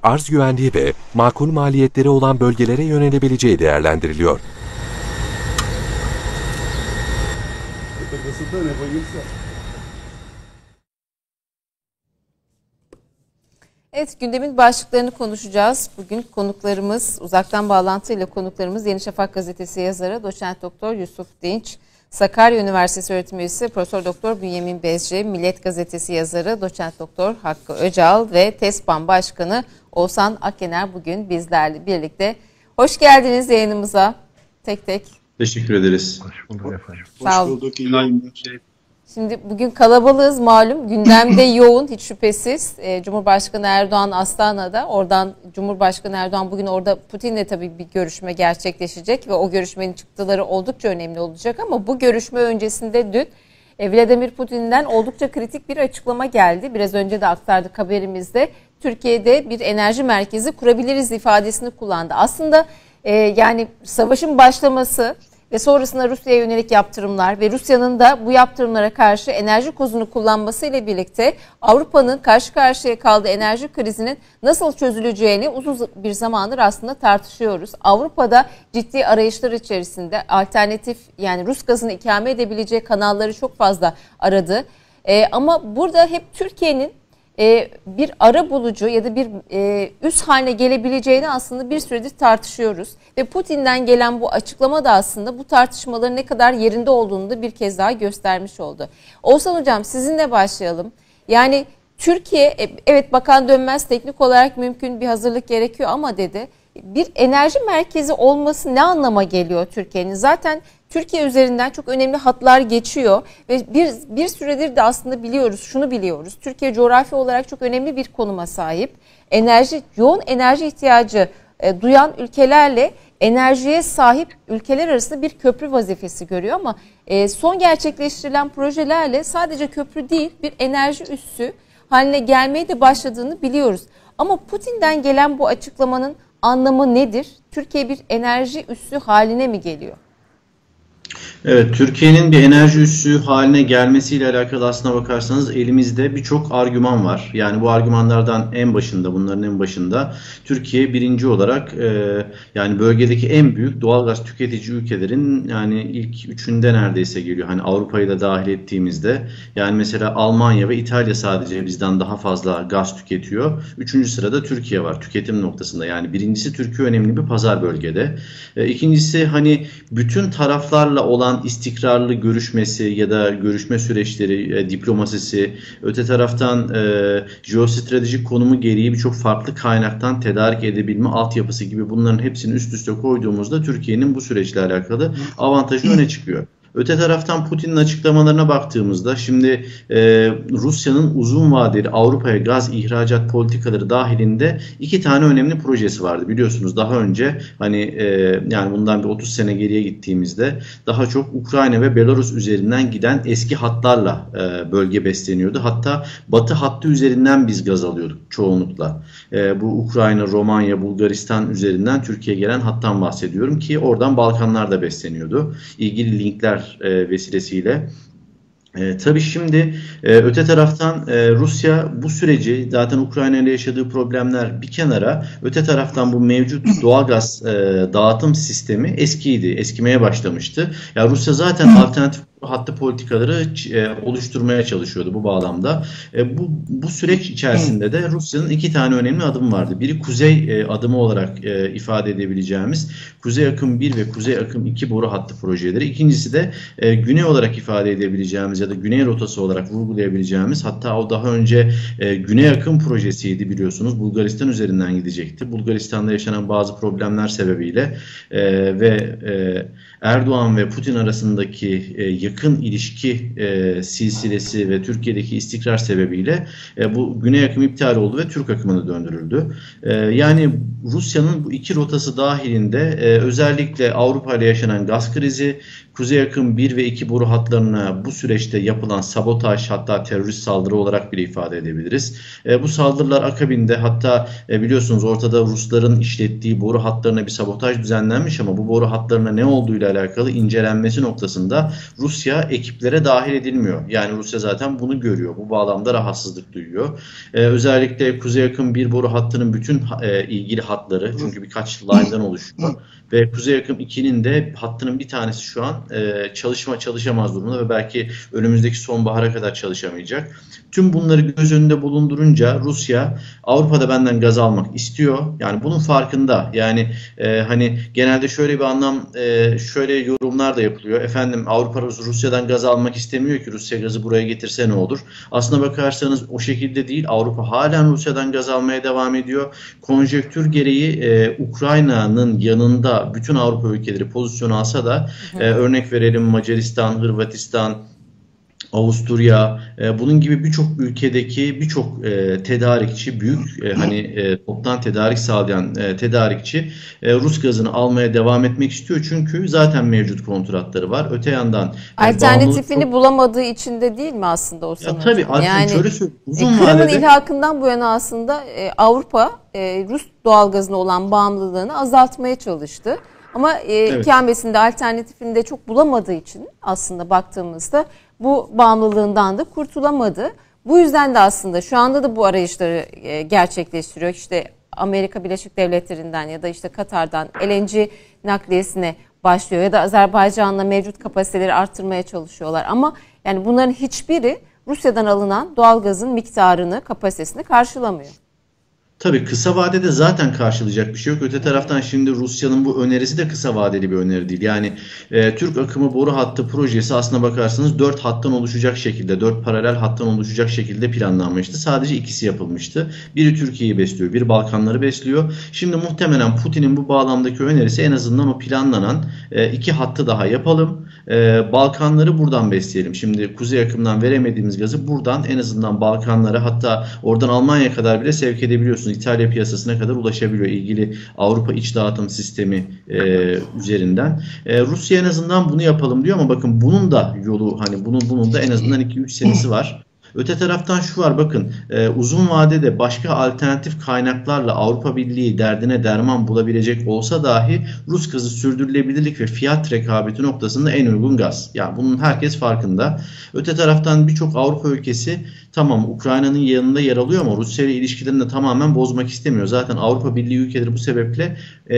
arz güvenliği ve makul maliyetleri olan bölgelere yönelebileceği değerlendiriliyor. Evet, gündemin başlıklarını konuşacağız. Bugün konuklarımız, uzaktan bağlantıyla konuklarımız Yeni Şafak gazetesi yazarı Doçent Doktor Yusuf Dinç, Sakarya Üniversitesi öğretim üyesi Profesör Doktor Bünyamin Bezci, Milliyet gazetesi yazarı Doçent Doktor Hakkı Öcal ve TESPAN Başkanı Oğuzhan Akyener bugün bizlerle birlikte. Hoş geldiniz yayınımıza tek tek. Teşekkür ederiz. Hoş bulduk efendim. Sağ olun. Hoş bulduk. İyi yayınlar. Şimdi bugün kalabalığız malum. Gündemde yoğun hiç şüphesiz. Cumhurbaşkanı Erdoğan Astana'da. Oradan Cumhurbaşkanı Erdoğan bugün orada Putin'le tabii bir görüşme gerçekleşecek ve o görüşmenin çıktıları oldukça önemli olacak ama bu görüşme öncesinde dün Vladimir Putin'den oldukça kritik bir açıklama geldi. Biraz önce de aktardık haberimizde. Türkiye'de bir enerji merkezi kurabiliriz ifadesini kullandı. Aslında yani savaşın başlaması ve sonrasında Rusya'ya yönelik yaptırımlar ve Rusya'nın da bu yaptırımlara karşı enerji kozunu kullanması ile birlikte Avrupa'nın karşı karşıya kaldığı enerji krizinin nasıl çözüleceğini uzun bir zamandır aslında tartışıyoruz. Avrupa'da ciddi arayışlar içerisinde alternatif, yani Rus gazını ikame edebileceği kanalları çok fazla aradı. Ama burada hep Türkiye'nin bir ara bulucu ya da bir üs haline gelebileceğini aslında bir süredir tartışıyoruz. Ve Putin'den gelen bu açıklama da aslında bu tartışmaların ne kadar yerinde olduğunu da bir kez daha göstermiş oldu. Oğuzhan Hocam, sizinle başlayalım. Yani Türkiye, evet Bakan Dönmez teknik olarak mümkün bir hazırlık gerekiyor ama dedi, bir enerji merkezi olması ne anlama geliyor Türkiye'nin? Zaten Türkiye üzerinden çok önemli hatlar geçiyor ve bir süredir de aslında şunu biliyoruz. Türkiye coğrafi olarak çok önemli bir konuma sahip. Yoğun enerji ihtiyacı duyan ülkelerle enerjiye sahip ülkeler arasında bir köprü vazifesi görüyor ama son gerçekleştirilen projelerle sadece köprü değil, bir enerji üssü haline gelmeye de başladığını biliyoruz. Ama Putin'den gelen bu açıklamanın anlamı nedir? Türkiye bir enerji üssü haline mi geliyor? Evet, Türkiye'nin bir enerji üssü haline gelmesiyle alakalı aslına bakarsanız elimizde birçok argüman var. Yani bu argümanlardan bunların en başında Türkiye birinci olarak yani bölgedeki en büyük doğalgaz tüketici ülkelerin yani ilk üçünde neredeyse geliyor. Hani Avrupa'yı da dahil ettiğimizde yani mesela Almanya ve İtalya sadece bizden daha fazla gaz tüketiyor. Üçüncü sırada Türkiye var tüketim noktasında. Yani birincisi Türkiye önemli bir pazar bölgede. İkincisi hani bütün taraflarla olan istikrarlı görüşmesi ya da görüşme süreçleri, diplomasisi, öte taraftan jeostratejik konumu gereği birçok farklı kaynaktan tedarik edebilme altyapısı gibi bunların hepsini üst üste koyduğumuzda Türkiye'nin bu süreçle alakalı avantajı öne çıkıyor. Öte taraftan Putin'in açıklamalarına baktığımızda şimdi Rusya'nın uzun vadeli Avrupa'ya gaz ihracat politikaları dahilinde iki tane önemli projesi vardı. Biliyorsunuz daha önce hani yani bundan bir 30 sene geriye gittiğimizde daha çok Ukrayna ve Belarus üzerinden giden eski hatlarla bölge besleniyordu. Hatta Batı hattı üzerinden biz gaz alıyorduk çoğunlukla. Bu Ukrayna, Romanya, Bulgaristan üzerinden Türkiye'ye gelen hattan bahsediyorum ki oradan Balkanlar da besleniyordu. İlgili linkler vesilesiyle. Tabii şimdi öte taraftan Rusya bu süreci zaten Ukrayna ile yaşadığı problemler bir kenara, öte taraftan bu mevcut doğalgaz dağıtım sistemi eskiydi, eskimeye başlamıştı. Ya Rusya zaten alternatif hattı politikaları oluşturmaya çalışıyordu bu bağlamda. Bu süreç içerisinde de Rusya'nın iki tane önemli adım vardı. Biri kuzey adımı olarak ifade edebileceğimiz Kuzey Akım 1 ve Kuzey Akım 2 boru hattı projeleri. İkincisi de güney olarak ifade edebileceğimiz ya da güney rotası olarak vurgulayabileceğimiz, hatta o daha önce Güney Akım projesiydi biliyorsunuz. Bulgaristan üzerinden gidecekti. Bulgaristan'da yaşanan bazı problemler sebebiyle ve Erdoğan ve Putin arasındaki yakın ilişki silsilesi ve Türkiye'deki istikrar sebebiyle bu Güney Akım iptal oldu ve Türk akımına döndürüldü. Yani Rusya'nın bu iki rotası dahilinde özellikle Avrupa ile yaşanan gaz krizi, Kuzey Akım 1 ve 2 boru hatlarına bu süreçte yapılan sabotaj, hatta terörist saldırı olarak bile ifade edebiliriz. Bu saldırılar akabinde hatta biliyorsunuz ortada Rusların işlettiği boru hatlarına bir sabotaj düzenlenmiş ama bu boru hatlarına ne olduğuyla alakalı incelenmesi noktasında Rusya Rusya ekiplere dahil edilmiyor. Yani Rusya zaten bunu görüyor. Bu bağlamda rahatsızlık duyuyor. Özellikle Kuzey Akım 1 boru hattının bütün ilgili hatları, çünkü birkaç line'dan oluşuyor. Ve Kuzey Akım 2'nin de hattının bir tanesi şu an çalışamaz durumda ve belki önümüzdeki sonbahara kadar çalışamayacak. Tüm bunları göz önünde bulundurunca Rusya Avrupa'da benden gaz almak istiyor. Yani bunun farkında. Yani hani genelde şöyle bir anlam, şöyle yorumlar da yapılıyor. Efendim Avrupa Rusya'dan gaz almak istemiyor ki, Rusya gazı buraya getirse ne olur? Aslına bakarsanız o şekilde değil. Avrupa halen Rusya'dan gaz almaya devam ediyor. Konjektür gereği Ukrayna'nın yanında bütün Avrupa ülkeleri pozisyon alsa da örnek verelim Macaristan, Hırvatistan, Avusturya, bunun gibi birçok ülkedeki birçok tedarikçi, büyük toptan tedarik sağlayan tedarikçi Rus gazını almaya devam etmek istiyor. Çünkü zaten mevcut kontratları var. Öte yandan alternatifini bulamadığı için de değil mi aslında o sanırım? Tabii yani şöyle uzun Kırım'ın vadede ilhakından bu yana aslında Avrupa Rus doğalgazına olan bağımlılığını azaltmaya çalıştı. Ama ikamesinde alternatifini de çok bulamadığı için aslında baktığımızda bu bağımlılığından da kurtulamadı. Bu yüzden de aslında şu anda da bu arayışları gerçekleştiriyor. İşte Amerika Birleşik Devletleri'nden ya da işte Katar'dan LNG nakliyesine başlıyor ya da Azerbaycan'la mevcut kapasiteleri arttırmaya çalışıyorlar. Ama yani bunların hiçbiri Rusya'dan alınan doğalgazın miktarını, kapasitesini karşılamıyor. Tabii kısa vadede zaten karşılayacak bir şey yok. Öte taraftan şimdi Rusya'nın bu önerisi de kısa vadeli bir öneri değil. Yani Türk akımı boru hattı projesi aslına bakarsanız 4 hattan oluşacak şekilde, 4 paralel hattan oluşacak şekilde planlanmıştı. Sadece ikisi yapılmıştı. Biri Türkiye'yi besliyor, biri Balkanları besliyor. Şimdi muhtemelen Putin'in bu bağlamdaki önerisi en azından o planlanan 2 hattı daha yapalım. Balkanları buradan besleyelim. Şimdi Kuzey akımdan veremediğimiz gazı buradan en azından Balkanlara, hatta oradan Almanya'ya kadar bile sevk edebiliyorsunuz. İtalya piyasasına kadar ulaşabiliyor ilgili Avrupa iç dağıtım sistemi üzerinden. Rusya en azından bunu yapalım diyor ama bakın bunun da yolu, hani bunun da en azından 2-3 senesi var. Öte taraftan şu var, bakın uzun vadede başka alternatif kaynaklarla Avrupa Birliği derdine derman bulabilecek olsa dahi Rus gazı sürdürülebilirlik ve fiyat rekabeti noktasında en uygun gaz. Yani bunun herkes farkında. Öte taraftan birçok Avrupa ülkesi tamam Ukrayna'nın yanında yer alıyor ama Rusya ile ilişkilerini de tamamen bozmak istemiyor. Zaten Avrupa Birliği ülkeleri bu sebeple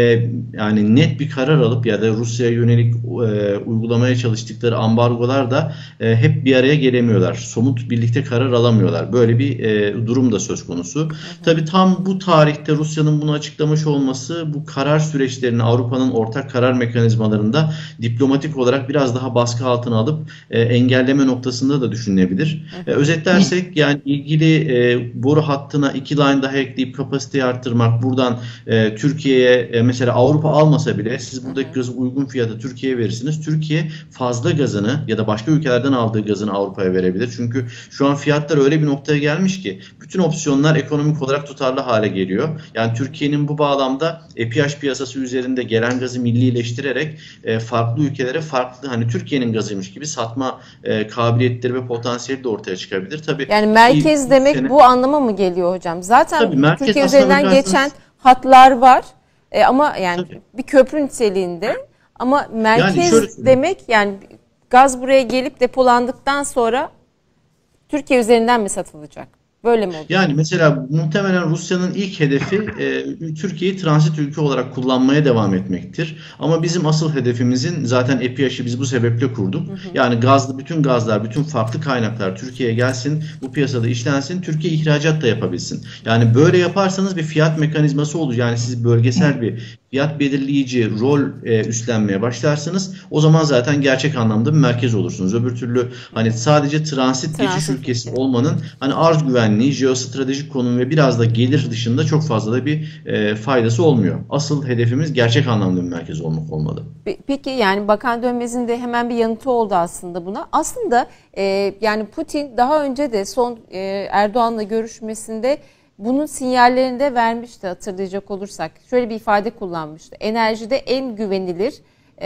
yani net bir karar alıp ya da Rusya'ya yönelik uygulamaya çalıştıkları ambargolar da hep bir araya gelemiyorlar. Somut birlikte karar alamıyorlar. Böyle bir durum da söz konusu. Tabii tam bu tarihte Rusya'nın bunu açıklamış olması bu karar süreçlerini Avrupa'nın ortak karar mekanizmalarında diplomatik olarak biraz daha baskı altına alıp engelleme noktasında da düşünülebilir. Özetlersek yani ilgili boru hattına 2 line daha ekleyip kapasiteyi arttırmak, buradan Türkiye'ye mesela Avrupa almasa bile siz buradaki gazı uygun fiyata Türkiye'ye verirsiniz. Türkiye fazla gazını ya da başka ülkelerden aldığı gazını Avrupa'ya verebilir. Çünkü şu an fiyatlar öyle bir noktaya gelmiş ki bütün opsiyonlar ekonomik olarak tutarlı hale geliyor. Yani Türkiye'nin bu bağlamda EPH piyasası üzerinde gelen gazı millileştirerek farklı ülkelere farklı, hani Türkiye'nin gazıymış gibi satma kabiliyetleri ve potansiyeli de ortaya çıkabilir. Tabii yani merkez demek bu anlama mı geliyor hocam? Zaten Türkiye üzerinden geçen hatlar var ama yani bir köprü niteliğinde, ama merkez yani demek yani gaz buraya gelip depolandıktan sonra Türkiye üzerinden mi satılacak? Böyle mi oluyor? Yani mesela muhtemelen Rusya'nın ilk hedefi Türkiye'yi transit ülke olarak kullanmaya devam etmektir. Ama bizim asıl hedefimizin zaten EPH'i biz bu sebeple kurduk. Yani bütün gazlar, bütün farklı kaynaklar Türkiye'ye gelsin, bu piyasada işlensin, Türkiye ihracat da yapabilsin. Yani böyle yaparsanız bir fiyat mekanizması olur. Yani siz bölgesel bir fiyat belirleyici rol üstlenmeye başlarsınız. O zaman zaten gerçek anlamda bir merkez olursunuz. Öbür türlü hani sadece transit geçiş ülkesi olmanın hani arz güvenliği, jeostratejik konum ve biraz da gelir dışında çok fazla da bir faydası olmuyor. Asıl hedefimiz gerçek anlamda bir merkez olmak olmalı. Peki yani Bakan Dönmez'in de hemen bir yanıtı oldu aslında buna. Aslında yani Putin daha önce de son Erdoğan'la görüşmesinde bunun sinyallerini de vermişti, hatırlayacak olursak. Şöyle bir ifade kullanmıştı. Enerjide en güvenilir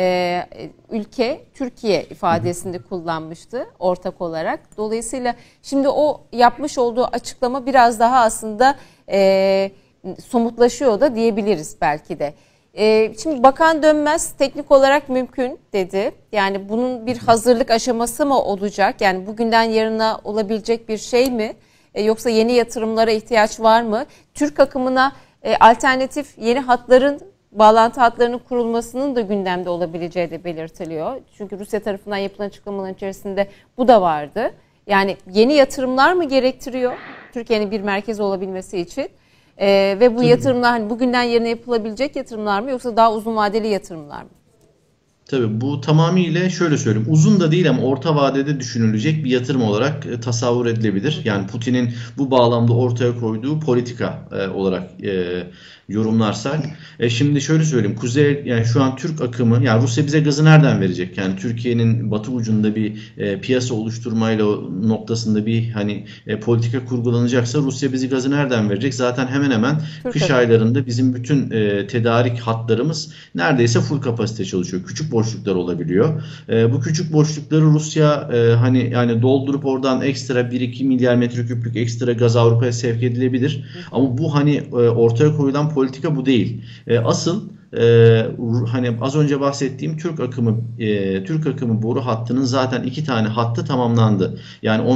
ülke Türkiye ifadesini kullanmıştı ortak olarak. Dolayısıyla şimdi o yapmış olduğu açıklama biraz daha aslında somutlaşıyor da diyebiliriz belki de. Şimdi Bakan Dönmez teknik olarak mümkün dedi. Yani bunun bir hazırlık aşaması mı olacak? Yani bugünden yarına olabilecek bir şey mi? Yoksa yeni yatırımlara ihtiyaç var mı? Türk akımına alternatif yeni hatların, bağlantı hatlarının kurulmasının da gündemde olabileceği de belirtiliyor. Çünkü Rusya tarafından yapılan açıklamaların içerisinde bu da vardı. Yani yeni yatırımlar mı gerektiriyor Türkiye'nin bir merkez olabilmesi için? Ve bu yatırımlar hani bugünden yarına yapılabilecek yatırımlar mı yoksa daha uzun vadeli yatırımlar mı? Tabii bu tamamıyla şöyle söyleyeyim. Uzun da değil ama orta vadede düşünülecek bir yatırım olarak tasavvur edilebilir. Yani Putin'in bu bağlamda ortaya koyduğu politika olarak yorumlarsak. Şimdi şöyle söyleyeyim. Yani şu an Türk akımı, yani Rusya bize gazı nereden verecek? Yani Türkiye'nin batı ucunda bir piyasa oluşturmayla noktasında bir hani politika kurgulanacaksa Rusya bizi gazı nereden verecek? Zaten hemen hemen kış aylarında bizim bütün tedarik hatlarımız neredeyse full kapasite çalışıyor. Küçük boşluklar olabiliyor. Bu küçük boşlukları Rusya hani yani doldurup oradan ekstra 1-2 milyar metreküplük ekstra gaz Avrupa'ya sevk edilebilir. Ama bu hani ortaya koyulan politika bu değil. Asıl hani az önce bahsettiğim Türk akımı boru hattının zaten 2 tane hattı tamamlandı. Yani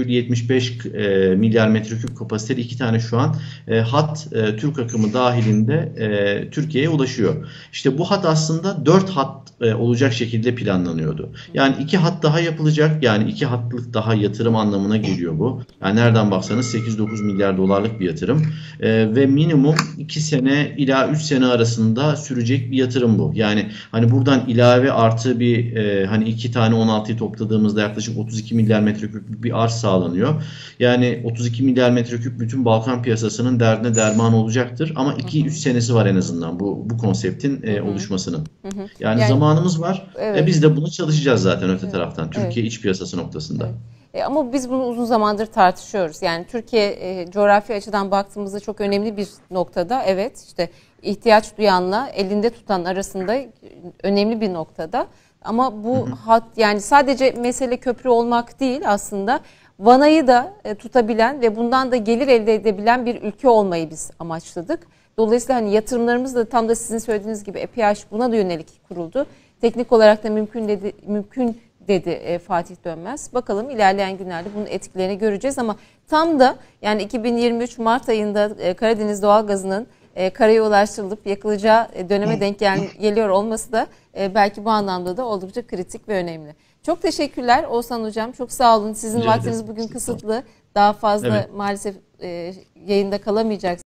15,75 milyar metreküp kapasiteli 2 tane şu an hat Türk akımı dahilinde Türkiye'ye ulaşıyor. İşte bu hat aslında 4 hat olacak şekilde planlanıyordu. Yani 2 hat daha yapılacak. Yani 2 hatlık daha yatırım anlamına geliyor bu. Yani nereden baksanız 8-9 milyar dolarlık bir yatırım. Ve minimum 2 sene ila 3 sene arasında sürecek bir yatırım bu. Yani hani buradan ilave artı bir hani 2 tane 16'yı topladığımızda yaklaşık 32 milyar metreküp bir arz sağlanıyor. Yani 32 milyar metreküp bütün Balkan piyasasının derdine derman olacaktır. Ama 2-3 senesi var en azından bu konseptin oluşmasının. Yani zamanımız var. Evet. Biz de bunu çalışacağız zaten öte taraftan. Türkiye iç piyasası noktasında. Ama biz bunu uzun zamandır tartışıyoruz. Yani Türkiye coğrafi açıdan baktığımızda çok önemli bir noktada. Evet, işte ihtiyaç duyanla elinde tutan arasında önemli bir noktada. Ama bu hat, yani sadece mesele köprü olmak değil aslında. Vanayı da tutabilen ve bundan da gelir elde edebilen bir ülke olmayı biz amaçladık. Dolayısıyla hani yatırımlarımız da tam da sizin söylediğiniz gibi EPH buna da yönelik kuruldu. Teknik olarak da mümkün dedi Fatih Dönmez. Bakalım ilerleyen günlerde bunun etkilerini göreceğiz ama tam da yani 2023 Mart ayında Karadeniz doğalgazının karaya ulaştırılıp yakılacağı döneme denk geliyor olması da belki bu anlamda da oldukça kritik ve önemli. Çok teşekkürler Oğuzhan Hocam. Çok sağ olun. Sizin vaktiniz bugün kısıtlı. Daha fazla maalesef yayında kalamayacaksınız.